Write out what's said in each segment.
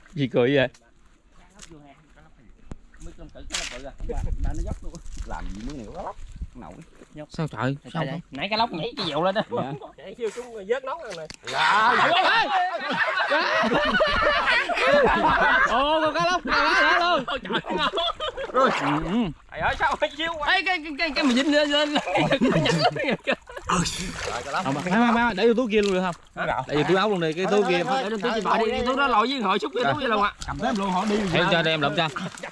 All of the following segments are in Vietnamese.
Gì cười vậy? Làm gì mới này có lóc nổi. Sao trời? Sao vậy? Nãy cá lóc nhảy cái dèo lên đó. Chạy kêu chúng vớt nón rồi này. Ồ, con cá lóc cá luôn. Rồi. Trời ơi sao phải chiếu quá. Ê cái mà dính lên. Má, để vô túi kia luôn được không? Để vô túi áo luôn đi, cái túi kia. Để túi chị bà đi, cái túi đó lội với hội xúc cái túi luôn ạ. Cầm thêm luôn họ đi. Em cho em lụm cho.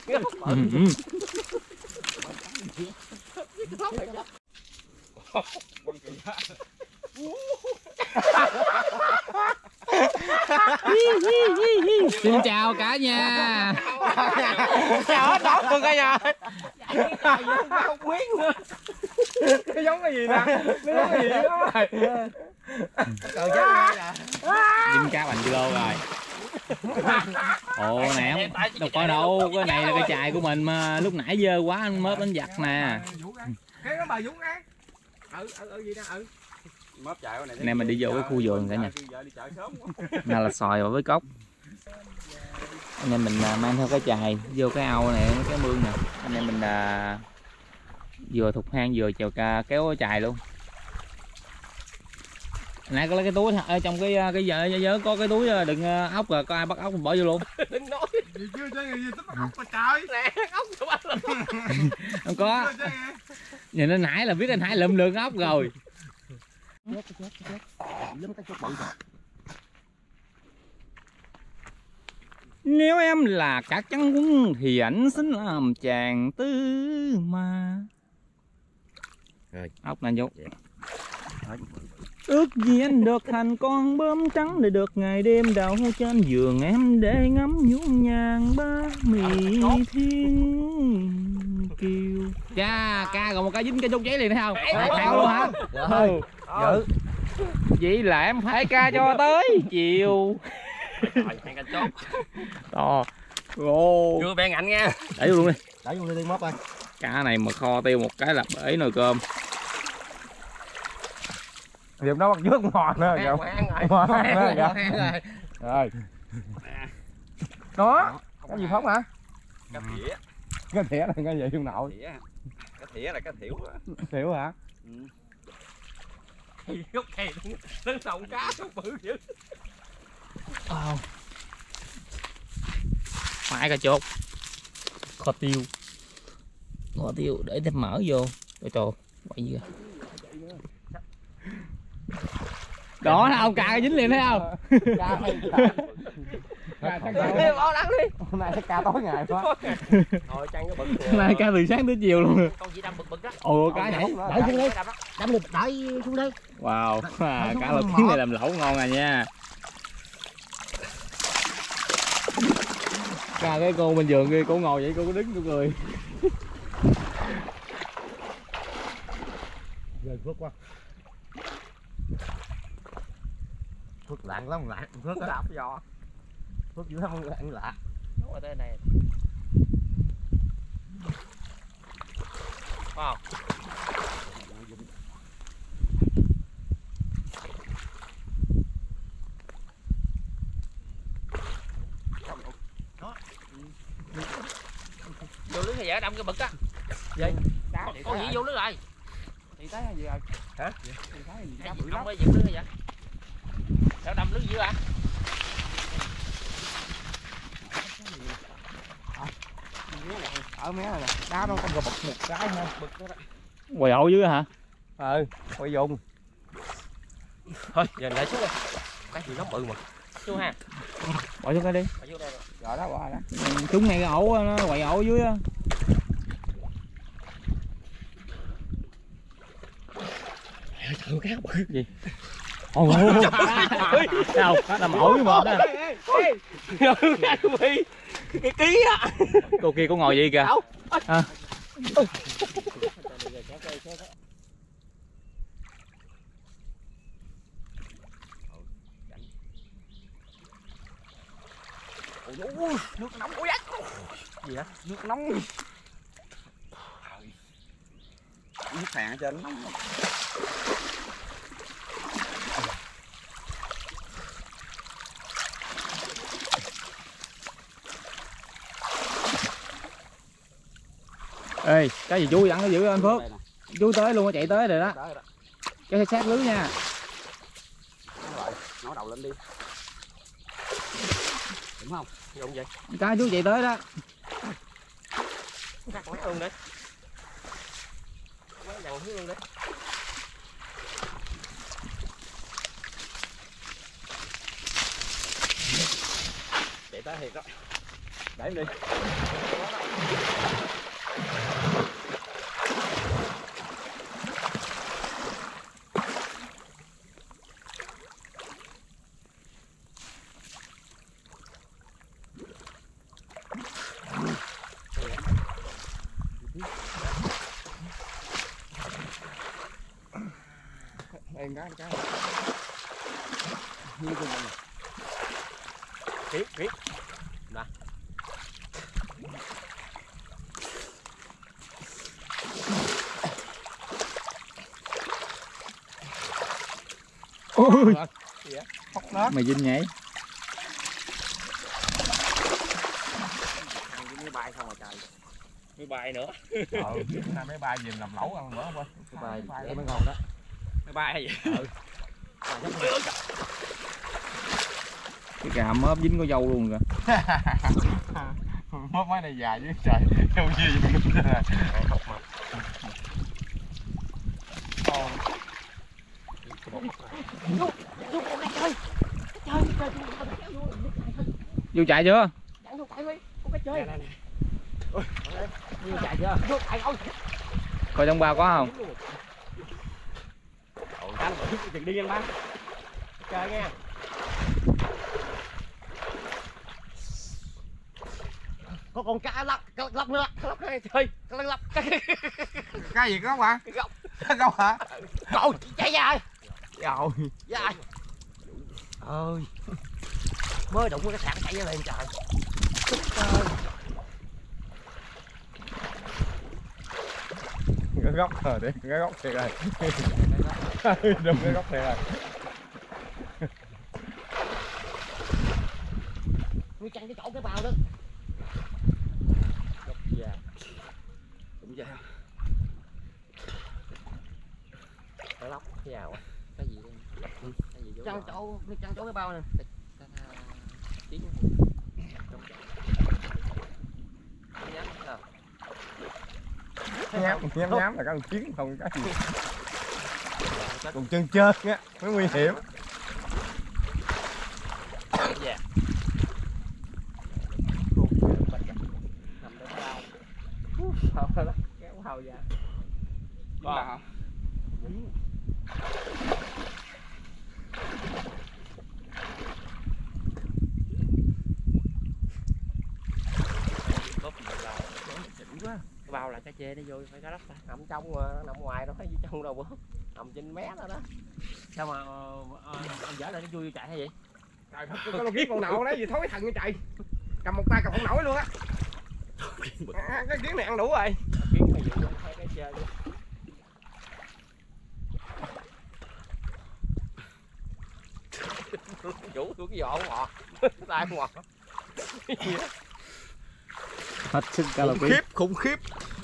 Xin chào cả nhà. Chào hết đó luôn cả nhà. Không biết nữa. Cái giống cái gì nè? Nó giống cái gì đó rồi. Trời chết. Dính cá bằng kilo rồi. Ồ nè, đâu có đâu, cái này là cái chài của mình mà lúc nãy dơ quá anh mớp đánh giặt nè. Cái đó bà Dũng ăn. Gì đó Mớp chạy này. Anh em mình đi vô cái khu vườn cả nhà. Này là xoài và với cốc. Anh em mình mang theo cái chài vô cái ao này, cái mương nè. Anh em mình vừa thục hang vừa chèo kéo cái chài luôn. Nãy có lấy cái túi ở trong cái vớ có cái túi đựng ốc rồi, có ai bắt ốc mình bỏ vô luôn. Đừng nói. Gì chưa chơi gì tính bắt ốc mà trời. Nè, ốc tụi bắt luôn. Không có. Nhìn anh Hải là biết anh Hải lụm được ốc rồi. Nếu em là cả trắng quân thì ảnh xin làm chàng tư mà. Rồi. Ốc này vô. Ước gì anh được thành con bướm trắng để được ngày đêm đậu trên giường em để ngắm nhún nhàng ba mì thiên kiều. Cha, ca còn một cái dính cái chốt giấy liền thấy không? Theo luôn hả? Dữ. Vậy là em phải ca cho tới chiều. Rồi, hai canh chốt. To. Ồ. Chưa bèn ảnh nha. Để vô luôn đi. Để vô đi móc ơi. Cá này mà kho tiêu một cái là bể nồi cơm. Điểm đó bắt trước ngọt nữa kìa. Ngọt nữa kìa. Rồi. Đó. Cái gì phóng hả? Cá thỉa. Cái thỉa là cái gì ông nội? Cá thỉa là cá thiểu. Thiểu hả? Gốc này đứng sòng cá nó bự dữ. Phải cả chốt. Kho tiêu. Kho tiêu để thêm mỡ vô. Trời trời, quậy gì vậy? Đó ông cà dính liền thấy không? Bỏ lắng đi. Hôm nay ca tối ngày quá. Thôi chăn cái bực. Hôm nay ca từ sáng tới chiều luôn. Con gì đâm bực đó. Ồ cá nhảy. Đẩy xuống đi. Đâm được đẩy xuống đi. Wow, cá lộc tiếng này làm lẩu ngon à nha. Ca cái cô bên vườn kia cô ngồi vậy cô có đứng cô cười. Rồi phước quá. Phước lạng lắm lạng. Phước Đạp giò. Phước dữ không lạng lạ. Đúng rồi tới này. Wow. Vô lưới hay vậy đâm cái bực á. Vậy? Con gì vô lưới rồi? Thì thấy gì rồi? Hả? Thì thấy gì cá bự lắm. Không có dựng lưới hay vậy? Sao đâm lưới dữ hả? Ở mé này nè, đá nó con gà bực một cái ha. Bực đó. Quầy ổ dưới hả? Quay dùng. Thôi, giờ lại xuống đây. Cái gì nó bự mà. Xuống ha. Bỏ xuống cái đi. Bỏ vô đây rồi. Rồi đó bỏ đó. Chúng này cái ổ nó quầy ổ dưới á. Trời cá bự gì? Ồ, đâu? Nằm ổ với một đó. Cái ký á. Cô kia cô ngồi gì kìa? À. Ôi, nước nóng quá. Gì hả? Nước nóng. Nước phèn ở trên nóng. Ê, cái gì chú dẫn nó giữ anh Phước. Chú tới luôn, nó chạy tới rồi đó. Cái sát lưới nha. Nó đầu lên đi. Đúng không? Đúng vậy. Cái chú chạy tới đó. Cắt máy luôn đấy. Máy dằn hướng luôn đấy. Chạy tới thiệt đó. Để em đi. Em cái Như cùng này. Riết. Nè. Ôi. Mày Vinh nhảy. Máy bay không mà trời. Máy bay nữa. Máy bay gì làm lẩu ăn bữa không? Máy bay mới ngon đó. Máy bay hay gì? Cái cà mớp dính có dâu luôn kìa. Mớp máy này dài chứ trời. Đâu gì vậy mình rồi. Vô chạy chưa? Chạy chưa? Coi trong bao có không? Anh đừng đi anh ba. Chơi nghe. Có con cá lóc nữa. Lóc này chơi. Lóc. Cái gì có không hả? Góc. Góc hả? Cậu chạy ra. Rồi. Dạ. Ơi. Mới đụng cái sạn chạy ra liền trời. Cái góc rồi đi, cái góc thiệt rồi. Đâm cái góc thiệt rồi. Nuôi chăn cái chỗ cái bao đó. Góc già. Cũng già. Cái lóc cái giàu á. Cái gì đây? Cái gì vô? Chăn chỗ cái bao nè. Tiếng. Nhám là con kiến không cái gì. Còn chân trơn á mới nguy hiểm. Dạ. Nằm đó bao. Hào đó, kéo hào ra. Wow. Quá. Cái bao là cá chê nó vô phải cá lóc ta. Nằm trong mà nằm ngoài đâu thấy trong đâu bữa. Nằm trên mé đó đó. Sao mà ông dở lại nó vui chạy hay vậy? Trời thật có con kiến con nậu đấy gì thối thần như chạy. Cầm một tay cầm không nổi luôn á. Cái kiến này ăn đủ rồi. Kiến này dụ vô thấy cái chê luôn. Vũ tôi cái giò ngọt. Tay ngọt. Hết sức cả là Khủng khiếp.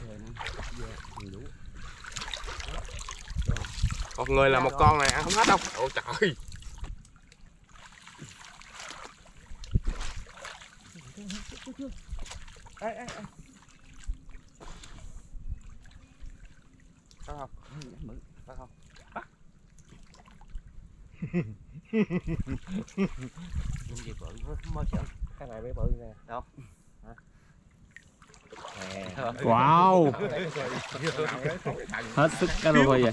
Một người là một con này ăn không hết đâu. Ôi trời. Ê. Có không? Có không? Bắt. Gì bự mới sợ. Cái này bé bự nè. Đâu? Wow. Hết sức cá lô rồi.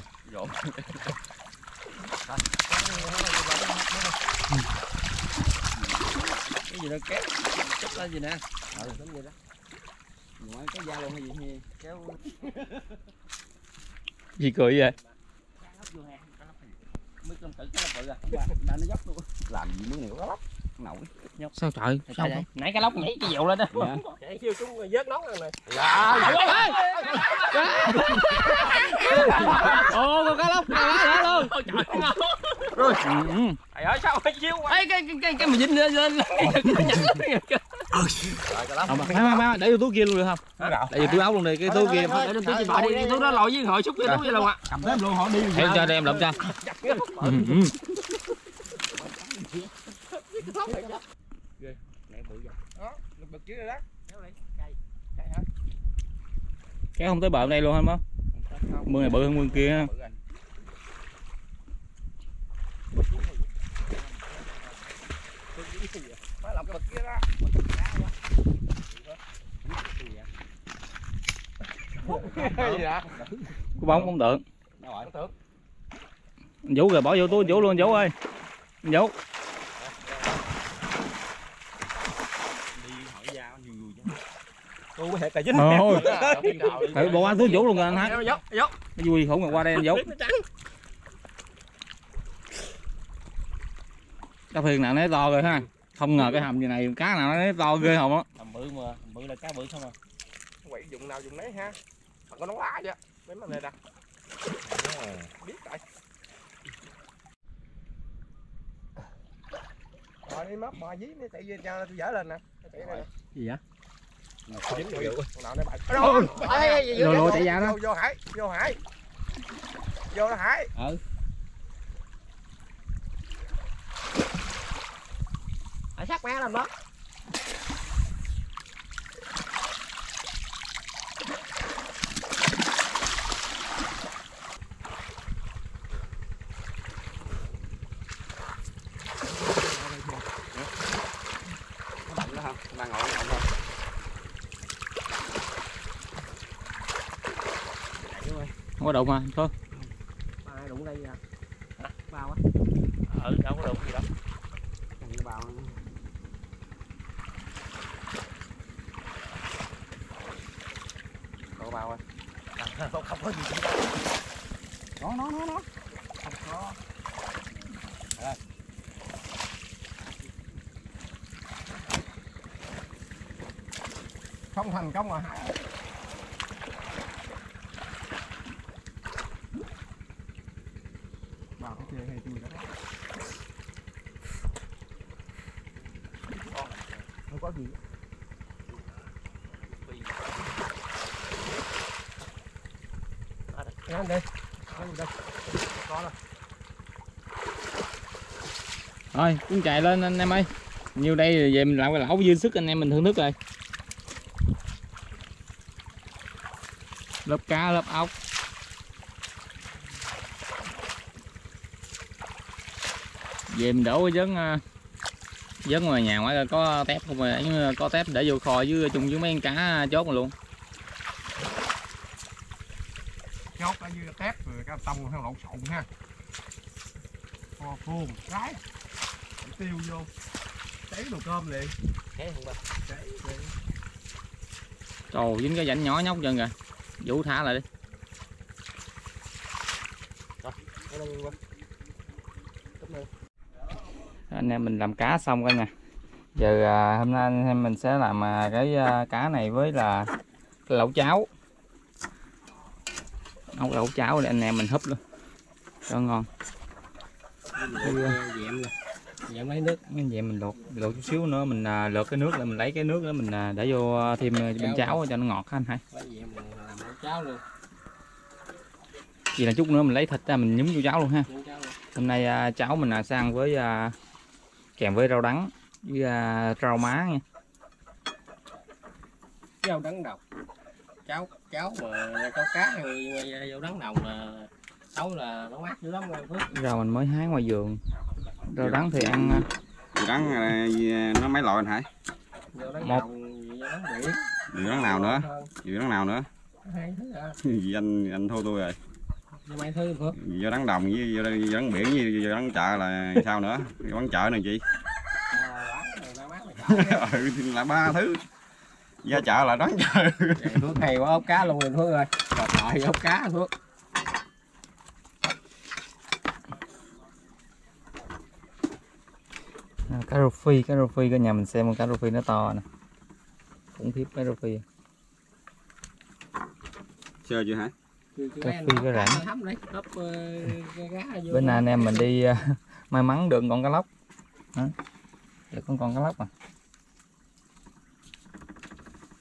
Cái gì nó kéo chết lên gì nè. Đúng vậy đó. Ngoài cái da luôn hay gì kéo. Gì cười vậy? Mấy con tử cái lóc bự à. Nó dốc luôn. Làm gì mới nhiều lóc nổi. Sao trời? Sao Vậy? Nãy cái lóc nhảy cái dẹo lên đó. Chạy kêu chúng vớt nón rồi này. Ồ, con cá lóc này luôn. Trời ơi sao phải chiếu quá. Cái mà dính lên. Má để vô túi kia luôn được không? Để vô túi áo luôn đi, cái túi kia. Để túi chị bỏ đi, túi đó lội với hội xúc cái túi vậy luôn ạ. Cầm thêm luôn họ đi. Em cho em lụm cho. Bực chứ rồi đó. Kéo không tới bờ đây luôn hả? Mương này bự hơn mương kia. Phải làm cái bực kia đó. Cái gì vậy? Có bóng không tượng. Đâu rồi? Anh Vũ rồi bỏ vô túi Vũ luôn Vũ ơi. Anh Vũ. Tôi có thể cà dính. Thôi. Phải bỏ anh túi Vũ luôn rồi anh hát. Nó vui khủng rồi qua đây anh Vũ. Cá phiền nào nó to rồi ha. Không ngờ cái hầm như này cá nào nó to ghê hồn á. Hầm bự là cá bự không à. Quậy dùng nào dùng nấy ha. Còn có nón lá chứ. Mấy mà này nè. Biết tại. Rồi đi móc mò dí đi tại vì cho tôi dở lên nè. Gì vậy? Dính rồi. Con nào nó bậy. Lôi chạy ra đó. Vô Hải, vô Hải. Vô đó Hải. Ở sát mé lên đó. Đang ngồi thôi. Không có đụng mà thôi. Ai đụng đây à? Bao á. Đâu có đụng gì đâu. Bao. Có bao ơi. Không có gì. Nó. Không có. Đây. Không thành công mà. Vào cái kia hay chui đó. Không có gì. Ăn đi. Ăn đi. Có rồi. Thôi cũng chạy lên anh em ơi. Nhiều đây về mình làm cái lẩu dư sức anh em mình thưởng thức rồi. Lớp cá lớp ốc. Về mình đổ cái giớn ngoài nhà ngoài có tép không rồi, có tép để vô kho với chung với mấy con cá chốt rồi luôn. Chốt ở dưới tép rồi cá tông theo lộn xộn ha. Kho khô một cái. Tiêu vô. Cháy đồ cơm liền. Thế không ba. Cháy liền. Trời dính cái rãnh nhỏ nhóc chân kìa. Vũ thả lại đi. Anh em mình làm cá xong rồi nè. Giờ hôm nay anh em mình sẽ làm cái cá này với là cái lẩu cháo. Nấu lẩu cháo để anh em mình húp luôn cho ngon. Dẹm lấy nước. Vậy mình luộc chút xíu nữa mình lượt cái nước lại mình lấy cái nước đó mình để vô thêm bên cháo cho nó ngọt ha anh hai. Làm cháo luôn. Vì là chút nữa mình lấy thịt ra mình nhúng vô cháo luôn ha. Hôm nay cháo mình sẽ ăn với kèm với rau đắng với rau má nha. Rau đắng đồng. Cháo mà câu cá hay rau đắng đồng là nấu là nó mát dữ lắm em Phước. Rau mình mới hái ngoài vườn. Rau đắng thì ăn đắng nó mấy loại anh Hải? Một. Gì đắng nào nữa? Gì đắng nào nữa? Hai thứ à. Gì anh thua tôi rồi. Mấy thứ Phước. Vô đắng đồng với vô đắng biển với vô đắng chợ là sao nữa? Bán chợ này chị. Là ba thứ. Ra chợ là đắng chợ. Phước hay quá ốc cá luôn rồi Phước ơi. Trời ốc cá Phước. cá rô phi cả nhà mình xem con cá rô phi nó to nè, khủng khiếp cá rô phi. Chơi chưa hả? Cá phi cá rảnh. Bên này anh em mình đi may mắn được con cá lóc. Được con cá lóc à.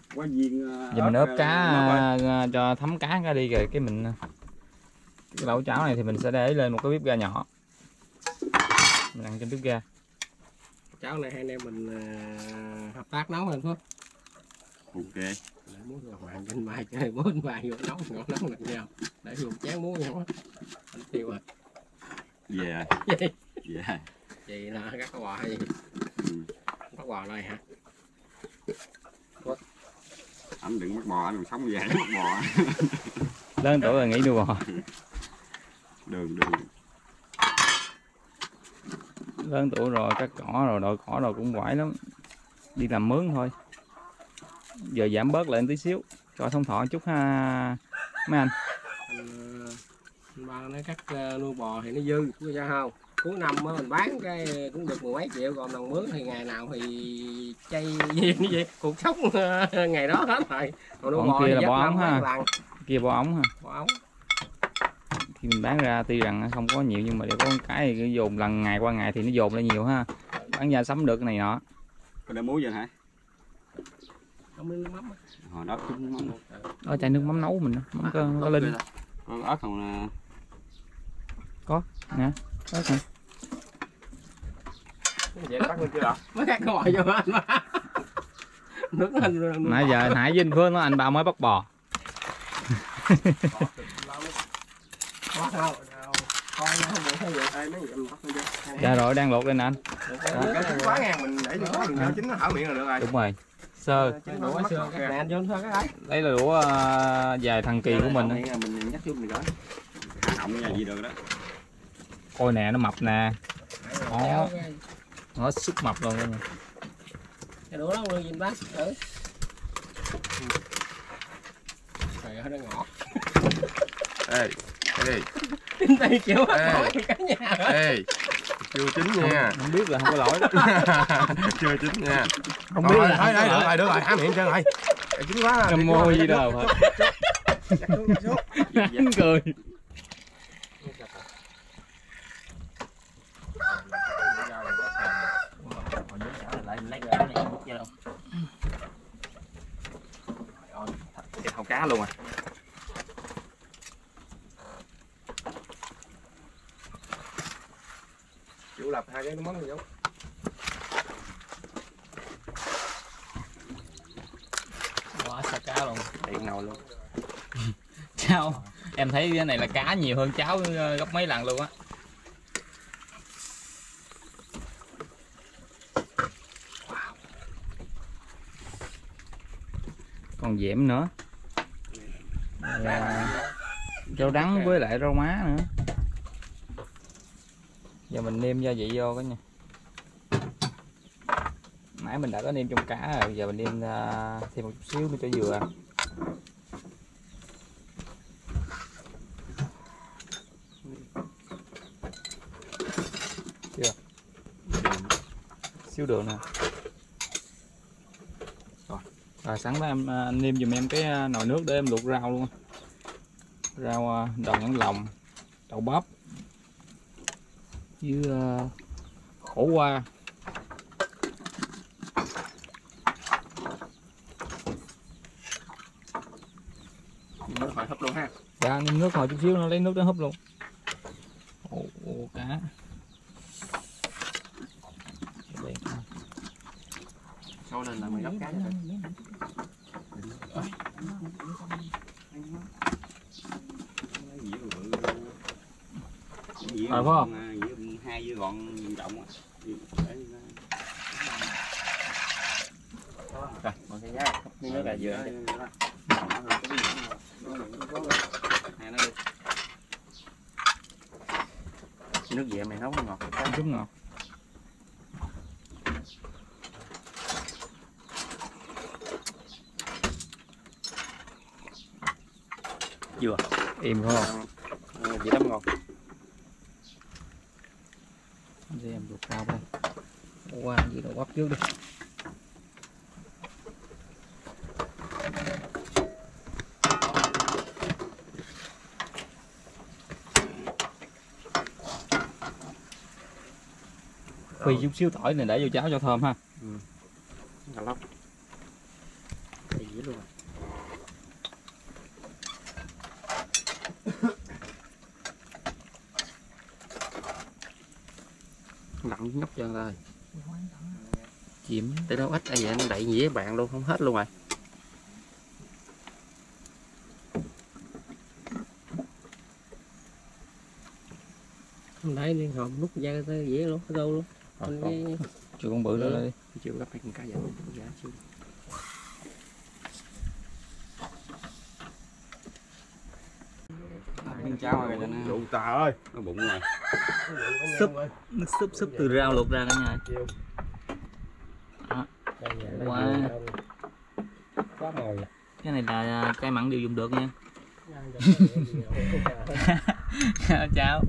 Quá viên giờ mình ốp cá cho thấm cá ra đi rồi cái mình cái lẩu chảo này thì mình sẽ để lên một cái bếp ga nhỏ, mình ăn trên bếp ga. Cháo này hai anh em mình hợp tác nấu lên Phước. Ok. Muốn là hoàng trên mai chơi muốn vài vô nấu ngọt nấu được nhau để dùng chén muối nhau á anh tiêu rồi Về về vậy là các bò hay gì bắt bò đây hả anh đừng bắt bò, anh đừng sống về bắt bò. Lớn tuổi rồi nghỉ nuôi bò. Đường Lớn tuổi rồi cắt cỏ rồi đội cỏ rồi cũng quải lắm, đi làm mướn thôi. Giờ giảm bớt lại tí xíu cho thông thọ chút ha mấy anh. Anh ba nói cắt nuôi bò thì nó dư có sao không, cuối năm á mình bán cái cũng được mười mấy triệu, còn đồng mướn thì ngày nào thì chay gì như vậy cuộc sống ngày đó hết rồi. Còn nuôi Còn bò kia thì là bò ống ha, lần. kia bò ống ha. Bò ống Khi mình bán ra tuy rằng không có nhiều nhưng mà để có cái thì cái dồn lần ngày qua ngày thì nó dồn lên nhiều ha, bán ra sắm được cái này nọ. có để muối vậy hả? không nước mắm Hồi đó chúng mắm Ở chai nước mắm nấu mình mắm có linh có ớt không nè. nè ớt nè. vậy bắt lên chưa đó mới cắt bò vô anh ba nước lên Nãy giờ Hải với anh Phương nói anh ba mới bắt bò. có sao coi không được thấy vậy ai mấy em bắt lên chưa. Dạ rồi đang luộc đây nè anh. Cái trứng quá ngang mình để cho mình cho chín nó hở miệng là được rồi. Đúng rồi, sơ Trứng nó xương cái này anh vô thôi cái đấy. lấy là đũa dài thần kỳ của mình. Mình nhắc chung mình rồi. Họng nha gì được đó. Coi nè nó mập nè, đó nó sức mập luôn nha. Cái đũa đó luôn gì bác thử. Trời ơi nó ngọt. Ê Tin tay chịu hết cả nhà. ê chưa chín nha. Không biết là không có lỗi đó. Chưa chín nha. Không biết là thôi được rồi há miệng chân rồi. Chín quá. Nam mô gì đâu hả? Hắn cười. Cái hàu cá luôn à. Chịu lập hai cái món này giống. Quá xa cá luôn. Điện nồi luôn. Cháo em thấy cái này là cá nhiều hơn cháo gấp mấy lần luôn á. Wow. Còn dẻm nữa, rau đắng với lại rau má nữa. Giờ mình nêm gia vị vô cái nha. Nãy mình đã có nêm trong cá rồi, giờ mình nêm thêm một chút xíu nữa cho vừa. Chưa? Xíu đường nè. Rồi sẵn đó em anh nêm giùm em cái nồi nước để em luộc rau luôn. Rau đòn nhãn lòng, đậu bắp với khổ qua. Nước phải hấp luôn ha. Dạ nêm nước hồi chút xíu nó lấy nước đó húp luôn. Ồ, cá. Sôi lên là mình gấp cá Rồi phải không? Hai dưa gọn trọng á. Rồi, một cái giá miếng nước là vừa. Nước dẻ mày nấu ngọt cái Chút ngọt. vừa. Im phải không? Dĩ lắm ngon. Để em luộc rau đây. Qua gì đậu bắp trước đi. Phi chút xíu tỏi này để vô cháo cho thơm ha. Cà lóc. Thì dễ luôn. Nặng nhóc trơn rồi. Chìm tới đâu ít vậy anh đậy dĩa bạn luôn không hết luôn rồi. Không thấy liên hồn nút ra tới dĩa luôn, cái đâu luôn. Chưa con bự nữa đi. Chịu gấp hai con cá vậy giá chưa. Cháo rồi cho nó ta ơi, nó bụng rồi. Súp, nước súp từ rau luộc ra cả nhà. Wow. Quá mồi. Cái này là cay mặn đều dùng được nha. Cháo.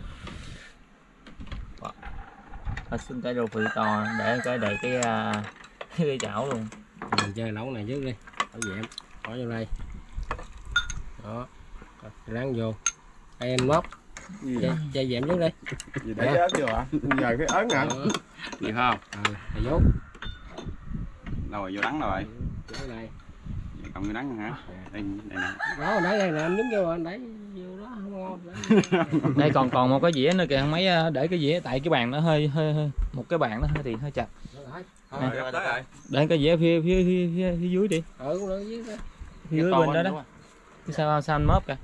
Xin cái rô phì to để cái đầy cái chảo luôn. Mình chơi nấu này trước đi. Ở dẹm, bỏ vô đây. Đó. Ráng vô. Đây em móc. Chơi dẹm trước đi. Gì để ớt chưa ạ? Giờ cái ớt hả? Được không? Thầy dốt. Đâu rồi vô đắng rồi. Cái này. Cộng vô đắng hả? Đây nè. Đó, đây nè, anh đứng vô anh đẩy vô đó không ngon. Đây còn một cái dĩa nữa kìa, không mấy để cái dĩa tại cái bàn nó hơi một cái bàn nó hơi chặt. Để cái dĩa phía dưới đi. Cũng được dưới đó. Phía dưới bên đó đó. Sao anh móp kìa.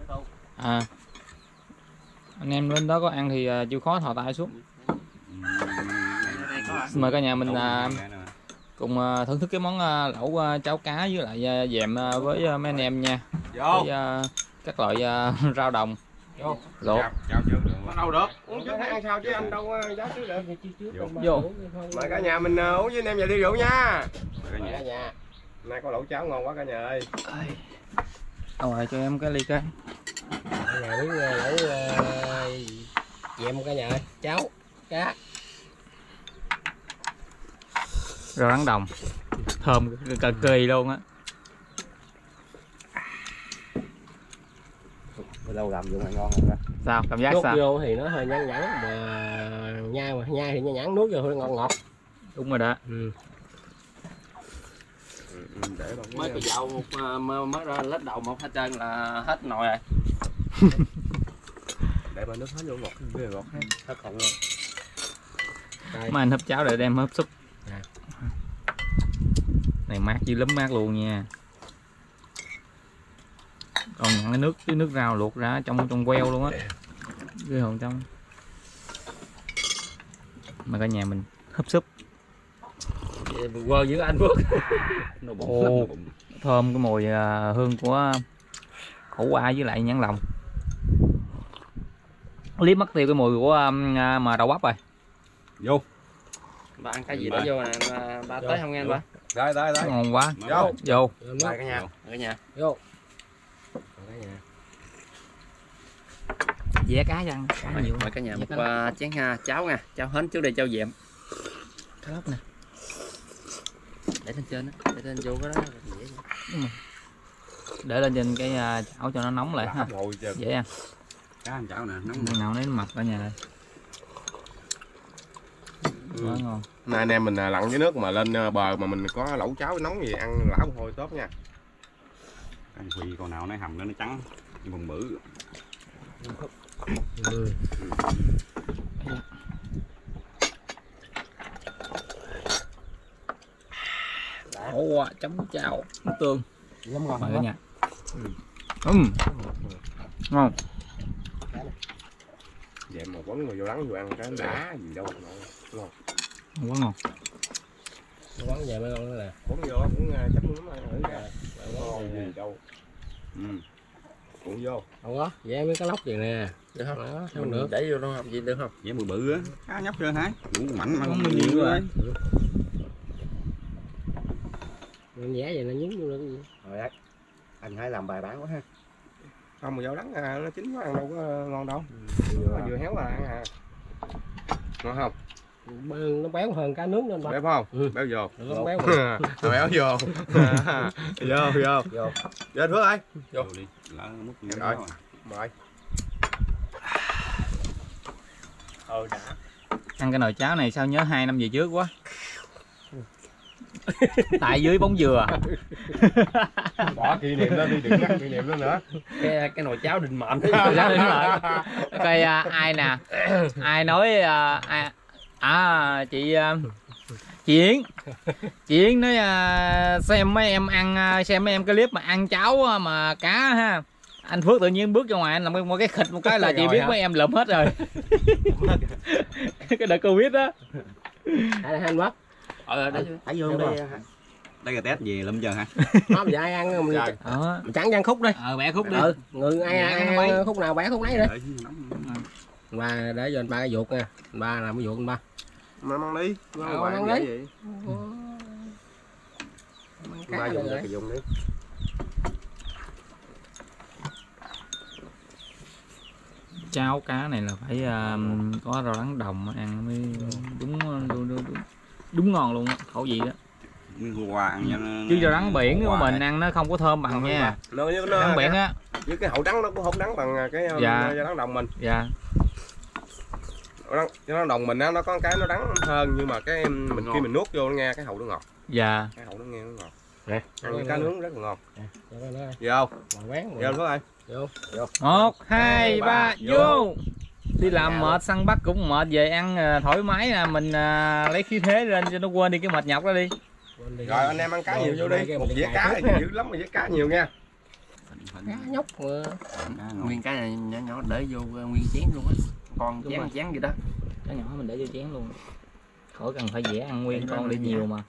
Anh em lên đó có ăn thì chịu khó thò tay xuống. Mời cả nhà mình cùng thưởng thức cái món lẩu cháo cá với lại dèm với mấy anh em nha. Với các loại rau đồng luộc. Đâu được, uống trước ăn sao chứ anh đâu giá trước được. Vô. Mời cả nhà mình uống với anh em và ly rượu nha. Cả nhà. Nay có lẩu cháo ngon quá cả nhà ơi. Rồi cho em cái ly cái. Cả nhà miếng lẩu dẹm cả nhà ơi, cháo cá. Rau rắn đồng. Thơm cực kỳ luôn á. Lâu làm dụng ngon rồi. Sao cảm giác Nuốt sao? vô thì nó hơi nhăn nhẵn mà nhai thì nhăn nhẵn, nuốt vô hơi ngọt ngọt. Đúng rồi đó. Mới có dầu mới ra lết đầu một hết trơn là hết nồi rồi. Để mà nước hết vô ngọt ghê ngọt hết khổng luôn. Mấy anh hấp cháo để đem hấp súp. Này mát dữ lắm, mát luôn nha. Còn nhận cái nước rau luộc ra trong queo luôn á. Ghê hồn trong. Mà cả nhà mình hấp súp. Quơ với anh Phước. Ồ, thơm cái mùi hương của khổ qua với lại nhãn lòng. Liếm mất tiêu cái mùi của mà đậu bắp rồi. Vô. Ba ăn cái gì đó vô nè, ba tới không nghe anh ba. Đây. Ngon quá. Vô. Mời cả nhà. Cả nhà. Vô. Cả nhà. Dẻ cá răng. Mời cả nhà một chén cháo nha, cháo hến trước đây cháo dẹm. Cá lóc nè. Để lên trên á, để lên vô cái đó dễ. Để lên trên cái chảo cho nó nóng lại ha. Dễ ăn. Cá ăn chảo nè, nóng. Nào lấy mập cả nhà ơi. Quá ngon. Nay anh em mình lặn dưới nước mà lên bờ mà mình có lẩu cháo nóng gì ăn lão hồi tốt nha. Ăn quỳ con nào nó hầm nó trắng, bừng bự. Ồ, chấm chảo nước tương. Lắm ngon Mời cả nhà. Ngon. Vậy mà quấn người vô đắng vô ăn cái đá gì đâu ngon. Quá ngon. Quán về mấy con đó nè. Quấn vô cũng chấm nước thử ra. Ngon gì đâu. Cuộn vô. Không có, vậy mấy cái lóc gì nè. Được không? Đó, không được. Để vô đâu không? Gì được không? Dễ bự bự á, cá nhóc trơn hả? Đủ mạnh mà Không không nhiều nhiều rồi. rồi. Mình vẽ vậy nó nhúng vô được cái gì? Rồi đấy. Anh hãy làm bài bản quá ha. Không mà vô đắng nó chín quá ăn đâu có ngon đâu. Vừa héo là ăn à. Ngon không? Nó béo hơn cá nướng nên ba. Béo không? Ừ. Béo vô. Nó béo mà. Béo vô. Vô. Vô anh Phước ơi. Vô đi. Lỡ múc như Rồi. đó. Mời. Đã. Ăn cái nồi cháo này sao nhớ 2 năm về trước quá. tại dưới bóng dừa. Bỏ kỷ niệm đó đi, đừng nhắc kỷ niệm đó nữa. Cái nồi cháo định mệnh. Coi ai nè, ai nói chị Yến nói xem mấy em ăn, xem mấy em cái clip mà ăn cháo mà cá ha, anh Phước tự nhiên bước ra ngoài anh làm một cái khịch một cái là chị biết mấy em lụm hết rồi. Cái đợt Covid đó. Anh mất Phải vô đây. Đây là test gì lụm giờ hả? không giờ ai ăn mình chẳng ăn khúc đi. Bẻ khúc đi. Người ai ăn khúc nào bẻ khúc nấy đi. Ba để cho anh ba cái ruột nha, anh ba làm cái ruột anh ba. Mà mang đi. Mang đi. Ba dùng để dùng đi. Cháo cá này là phải có rau đắng đồng ăn mới đúng ngon luôn á, khẩu vị đó. Qua ăn cho nó... Chứ rau đắng biển của mình ăn nó không có thơm bằng nha. Đắng biển á. Với cái hậu đắng nó cũng không đắng bằng cái rau đắng đồng mình. Dạ. Rau đắng đồng mình á, nó có cái nó đắng hơn nhưng mà cái mình khi mình nuốt vô nó nghe cái hậu nó ngọt. Dạ. Cái hậu nó nghe nó ngọt. Nè, ăn cá nướng rất là ngon. Vô không? Quán Vô Phước ơi. Vô. 1, 2, 3 vô. Đi làm mệt săn bắt cũng mệt, về ăn thoải mái nè, mình lấy khí thế lên cho nó quên đi cái mệt nhọc đó đi. Rồi anh em ăn cá nhiều vô đi. Một dĩa cá thì dữ lắm mà dĩa cá nhiều nha. Cá nhóc mà. Nguyên cái này nhỏ nhỏ để vô nguyên chén luôn á. Con chén vậy đó. Cá nhỏ mình để vô chén luôn. Khỏi cần phải dễ ăn nguyên con đi nhiều mà.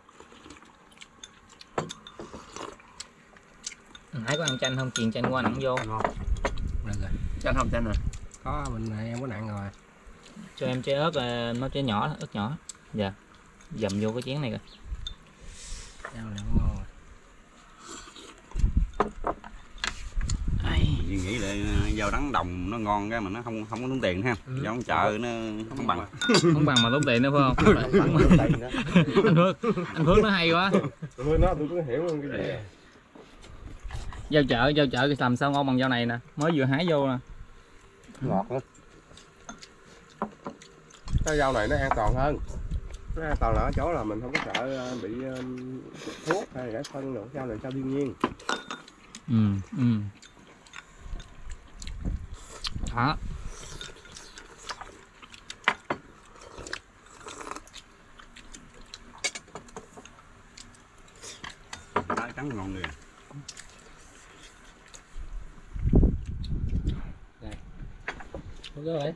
Nãy có ăn chanh không? Chiên chanh qua nặng vô. Ngon. Được rồi. Chanh không chanh rồi. Có mình này em có nặng rồi. Cho em trái ớt, nó trái nhỏ, ớt nhỏ. Dạ. Dầm vô cái chén này coi. Rau này cũng ngon rồi. Chị nghĩ là rau đắng đồng nó ngon cái mà nó không có tốn tiền ha. Rau chợ nó không bằng. Không bằng mà tốn tiền nữa phải không? Anh Phước nó hay quá. Tôi nói tôi cũng hiểu cái gì. Rau chợ làm sao ngon bằng rau này nè, mới vừa hái vô nè. Ngọt lắm. Cái rau này nó an toàn hơn. Nó an toàn là ở chỗ là mình không có sợ bị thuốc hay rải phân nữa. Rau này rau thiên nhiên. Đó. Cá trắng ngon người. Đúng rồi.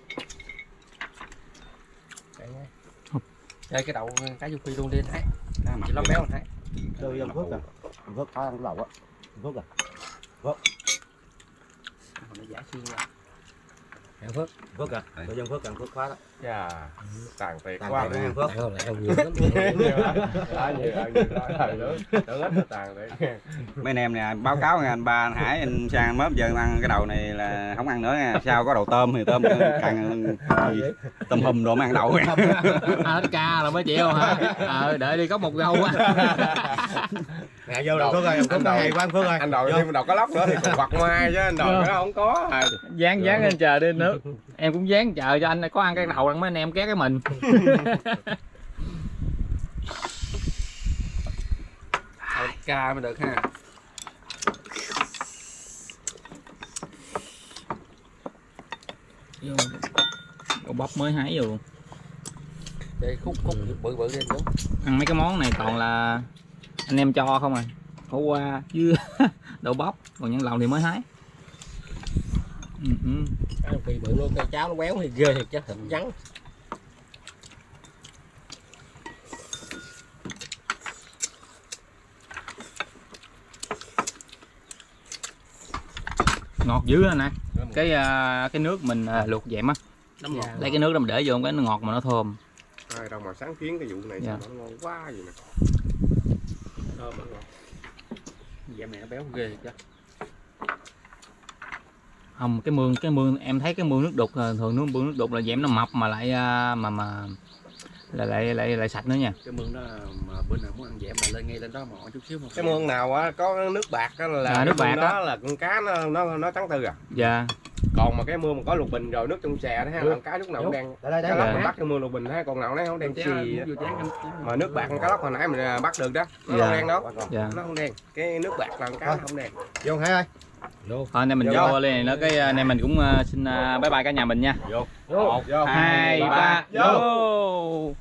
Đây cái đậu cá du phi luôn đi thấy. Cá mập Chị lóc béo thấy. Chơi dân Phước à? Phước có ăn cái đầu á. Phước à? Nó giả xuyên ra. Phước. Phước à? Chơi dân Phước ăn Phước khóa đó. Dạ. Tàn tiệt Tàn quá. tiệt ăn Phước. Tàn nhiều lắm. Tưởng ít tàn tiệt. Mấy anh em nè, báo cáo nha anh Ba, anh Hải, anh Sang mớp giờ ăn cái đầu này là không ăn nữa nha. Sao có đầu tôm thì tôm càng tôm hùm đồ mới ăn đậu. Hết ca là mới chịu hả? Đợi đi có một gâu á. Nè vô đầu Phước ơi, Phước hay quá Phước ơi. Anh đòi thêm đầu có lóc nữa thì còn quặt mai chứ anh đòi nó không có. Dán anh chờ đi nước. Em cũng dán chờ cho anh có ăn cái đầu mấy anh em két cái mình. Ca mới được ha. Cậu bắp mới hái vô luôn. Đây khúc bự lên đúng. Ăn mấy cái món này toàn là anh em cho không à. Khổ qua với đậu bắp, còn những lòng thì mới hái. Phi bự luôn, cây cháo nó béo thì ghê thiệt chứ, thịt trắng. Ngọt dữ anh nè. Cái nước mình luộc dẹm á. Lấy cái nước đó mình để vô cái nó ngọt mà nó thơm. Ai đâu mà sáng kiến cái vụ này sao nó ngon quá gì nè. Thơm nó ngon. Dạ mẹ nó béo ghê chứ. Không, cái mương em thấy cái mương nước đục thường nước đục là dẻm nó mập mà lại lại sạch nữa nha. Cái mương đó mà bên nào muốn ăn dẻm là lên ngay lên đó mà chút xíu. Cái mương nào á có nước bạc đó là nước bạc đó là con cá nó trắng tư à. Dạ. Còn mà cái mưa mà có lục bình rồi nước trong xè đó ha, làm cá lúc nào cũng đen. Đây Cá lóc Dạ. mình bắt trong mưa lục bình ha, còn nào nó không đen xì. Mà nước bạc con cá lóc hồi nãy mình bắt được đó, nó Dạ. không đen đâu. Dạ. Nó không đen. Cái nước bạc là con cá nó không đen. Vô Hải ơi. Thôi anh em mình Vô. vô lên này nó cái anh em mình cũng xin bye bye cả nhà mình nha. Vô. 1, Vô. 2, 3 Vô. vô.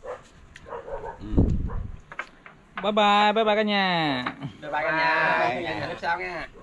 Bye bye cả nhà. Bye bye cả nhà. Hẹn gặp lại tiếp sau nha.